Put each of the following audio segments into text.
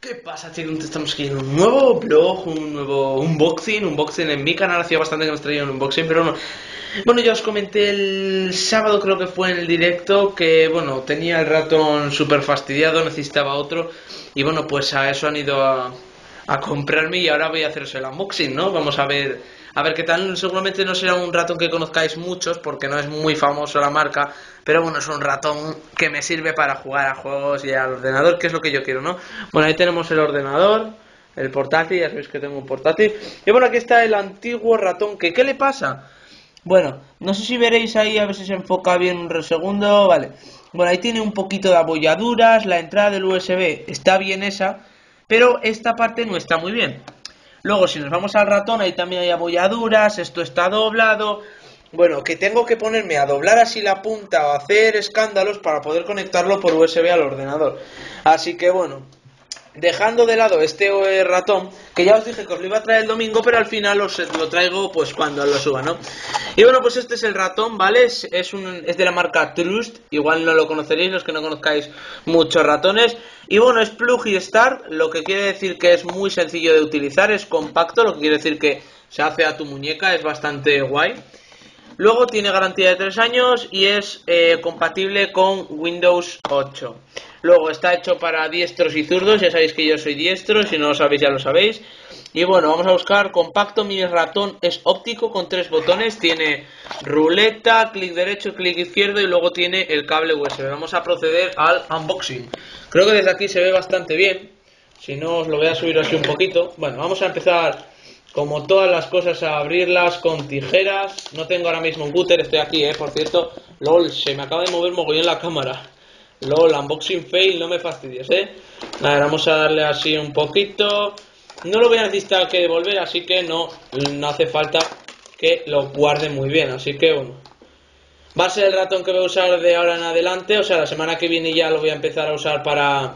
¿Qué pasa, chicos? Estamos aquí en un nuevo vlog, un nuevo unboxing en mi canal. Hacía bastante que no traía un unboxing, pero bueno, ya os comenté el sábado, creo que fue en el directo, que bueno, tenía el ratón súper fastidiado, necesitaba otro. Y bueno, pues a eso han ido a comprarme y ahora voy a haceros el unboxing, ¿no? Vamos a ver qué tal. Seguramente no será un ratón que conozcáis muchos porque no es muy famoso la marca, pero bueno, es un ratón que me sirve para jugar a juegos y al ordenador, que es lo que yo quiero, ¿no? Bueno, ahí tenemos el ordenador, el portátil, ya sabéis que tengo un portátil. Y bueno, aquí está el antiguo ratón, que ¿qué le pasa? Bueno, no sé si veréis ahí, a ver si se enfoca bien un segundo, vale. Bueno, ahí tiene un poquito de abolladuras, la entrada del USB está bien esa, pero esta parte no está muy bien. Luego, si nos vamos al ratón, ahí también hay abolladuras, esto está doblado. Bueno, que tengo que ponerme a doblar así la punta o hacer escándalos para poder conectarlo por USB al ordenador. Así que bueno, dejando de lado este ratón, que ya os dije que os lo iba a traer el domingo, pero al final os lo traigo pues cuando lo suba, ¿no? Y bueno, pues este es el ratón, ¿vale? Es de la marca Trust, igual no lo conoceréis los que no conozcáis muchos ratones. Y bueno, es Plug y Start, lo que quiere decir que es muy sencillo de utilizar, es compacto, lo que quiere decir que se hace a tu muñeca, es bastante guay. Luego tiene garantía de 3 años y es compatible con Windows 8. Luego está hecho para diestros y zurdos, ya sabéis que yo soy diestro, si no lo sabéis ya lo sabéis. Y bueno, vamos a buscar compacto mini ratón, es óptico con 3 botones, tiene ruleta, clic derecho, clic izquierdo y luego tiene el cable USB. Vamos a proceder al unboxing. Creo que desde aquí se ve bastante bien, si no os lo voy a subir así un poquito. Bueno, vamos a empezar como todas las cosas a abrirlas con tijeras. No tengo ahora mismo un cúter, estoy aquí, por cierto. LOL, se me acaba de mover mogollón la cámara. LOL, unboxing fail, no me fastidies, A ver, vamos a darle así un poquito. No lo voy a necesitar que devolver, así que no hace falta que lo guarde muy bien. Así que bueno, va a ser el ratón que voy a usar de ahora en adelante. O sea, la semana que viene ya lo voy a empezar a usar para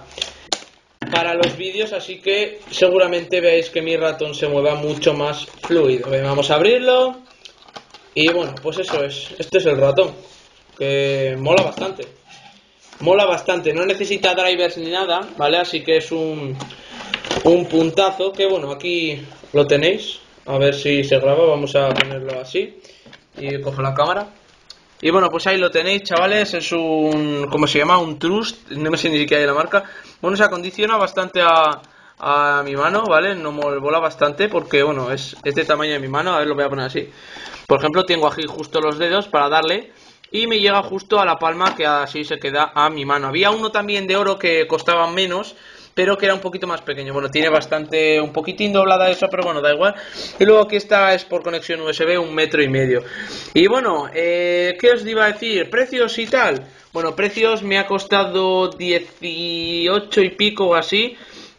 los vídeos, así que seguramente veáis que mi ratón se mueva mucho más fluido. Vamos a abrirlo. Y bueno, pues eso es. Este es el ratón, que mola bastante. Mola bastante, no necesita drivers ni nada, ¿vale? Así que es un puntazo, que bueno, aquí lo tenéis. A ver si se graba, vamos a ponerlo así. Y cojo la cámara. Y bueno, pues ahí lo tenéis, chavales, es un, ¿cómo se llama? Un Trust, no me sé ni siquiera de la marca. Bueno, se acondiciona bastante a mi mano, ¿vale? No me mola bastante porque, bueno, es de tamaño de mi mano. A ver, lo voy a poner así. Por ejemplo, tengo aquí justo los dedos para darle y me llega justo a la palma, que así se queda a mi mano. Había uno también de oro que costaba menos, pero que era un poquito más pequeño. Bueno, tiene bastante, un poquitín doblada eso, pero bueno, da igual. Y luego aquí está, es por conexión USB, 1,5 metros. Y bueno, ¿qué os iba a decir? Precios y tal. Bueno, precios me ha costado 18 y pico o así.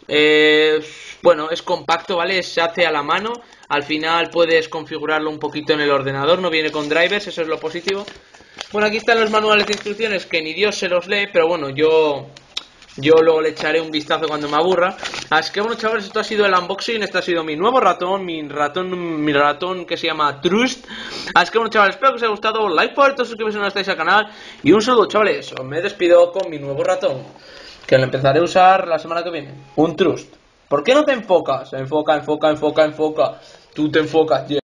Bueno, es compacto, ¿vale? Se hace a la mano. Al final puedes configurarlo un poquito en el ordenador, no viene con drivers, eso es lo positivo. Bueno, aquí están los manuales de instrucciones, que ni Dios se los lee, pero bueno, yo luego le echaré un vistazo cuando me aburra. Así que bueno, chavales, esto ha sido el unboxing. Este ha sido mi nuevo ratón, mi ratón que se llama Trust. Así que bueno, chavales, espero que os haya gustado. Like por esto, suscribiros si no estáis al canal. Y un saludo, chavales. Me despido con mi nuevo ratón, que lo empezaré a usar la semana que viene. Un Trust. ¿Por qué no te enfocas? Enfoca. Tú te enfocas, yeah.